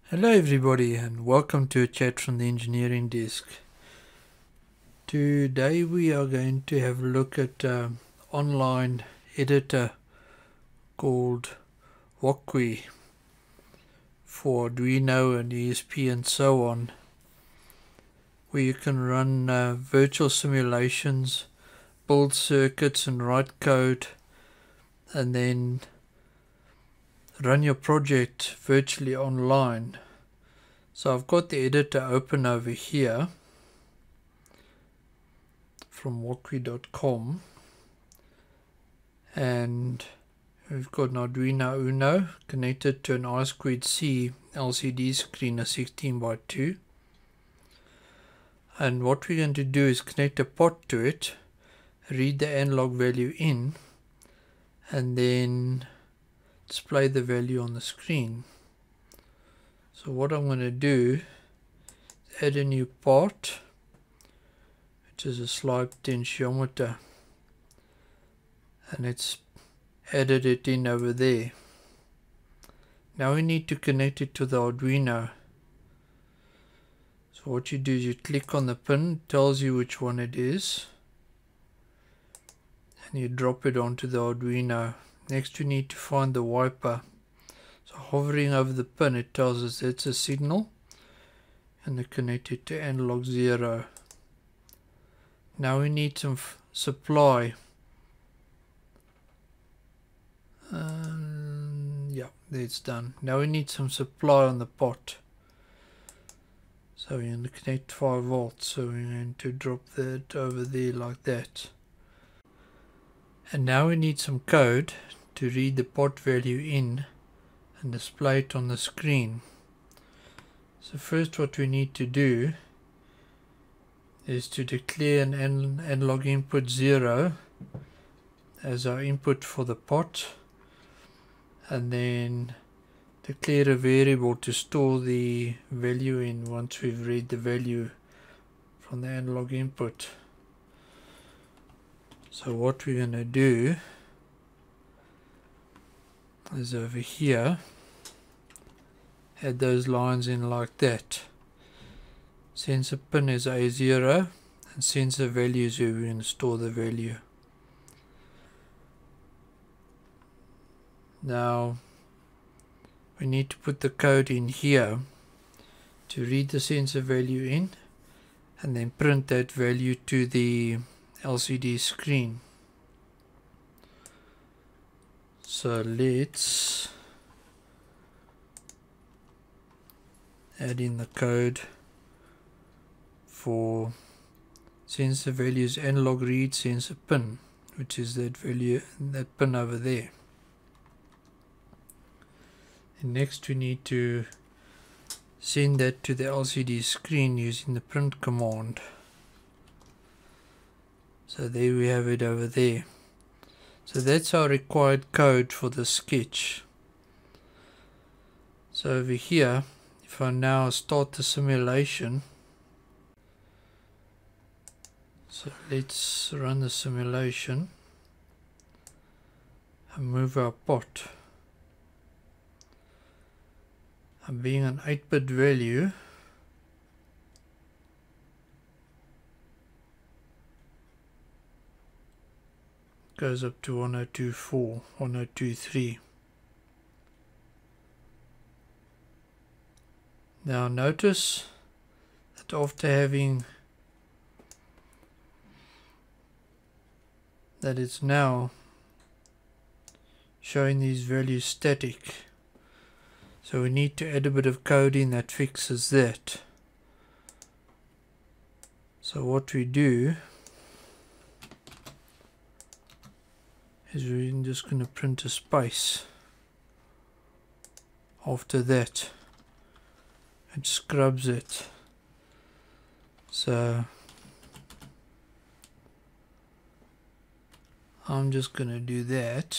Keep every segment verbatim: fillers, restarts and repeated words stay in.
Hello everybody and welcome to a chat from the engineering desk. Today we are going to have a look at an online editor called Wokwi for Arduino and E S P and so on, where you can run uh, virtual simulations, build circuits and write code, and then run your project virtually online. So I've got the editor open over here from wokwi dot com, and we've got an Arduino Uno connected to an I two C L C D screen, a sixteen by two, and what we're going to do is connect a pot to it, read the analog value in, and then display the value on the screen. So what I'm going to do is add a new part, which is a slide potentiometer, and it's added it in over there. Now we need to connect it to the Arduino. So what you do is you click on the pin, it tells you which one it is, and you drop it onto the Arduino. Next you need to find the wiper. So hovering over the pin, it tells us it's a signal, and then connect it to analog zero. Now we need some f supply. Um, yeah, it's done. Now we need some supply on the pot. So we're going to connect five volts. So we're going to drop that over there like that. And now we need some code to read the pot value in and display it on the screen. So first what we need to do is to declare an analog input zero as our input for the pot, and then declare a variable to store the value in once we've read the value from the analog input. So what we're going to do is over here add those lines in like that. Sensor pin is A zero and sensor value is where we're going to store the value. Now we need to put the code in here to read the sensor value in and then print that value to the L C D screen. So let's add in the code for sensor values analog read sensor pin, which is that value, that pin over there. And next we need to send that to the L C D screen using the print command. So there we have it over there. So that's our required code for the sketch. So over here, if I now start the simulation, so let's run the simulation and move our pot. And being an eight bit value, goes up to one oh two point four, one oh two point three. Now notice that after having that it's now showing these values static. So we need to add a bit of code in that fixes that. So what we do is we're just going to print a space after that. It scrubs it. So I'm just going to do that.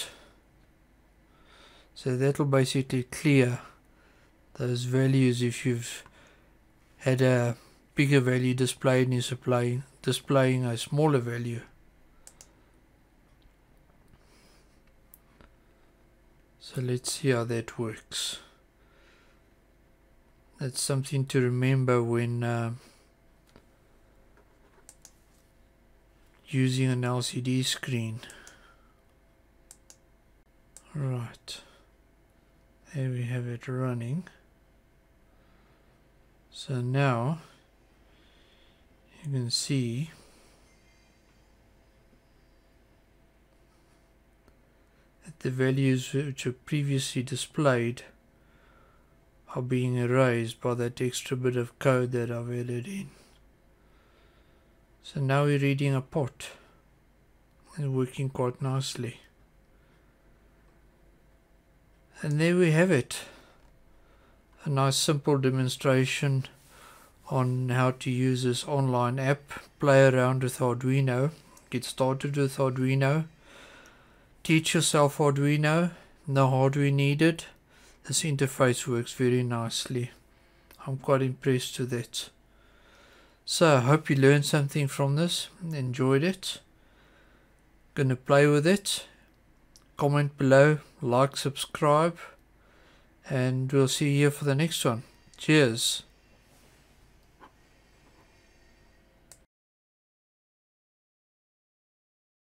So that'll basically clear those values if you've had a bigger value displayed and you're displaying, displaying a smaller value. So let's see how that works. That's something to remember when uh, using an L C D screen. Right, there we have it running. So now you can see that the values which were previously displayed are being erased by that extra bit of code that I've added in. So now we're reading a pot and working quite nicely. And there we have it. A nice simple demonstration on how to use this online app, play around with Arduino, get started with Arduino, teach yourself Arduino, no hardware needed. This interface works very nicely. I'm quite impressed with it. So I hope you learned something from this, enjoyed it. Gonna play with it. Comment below, like, subscribe, and we'll see you here for the next one. Cheers.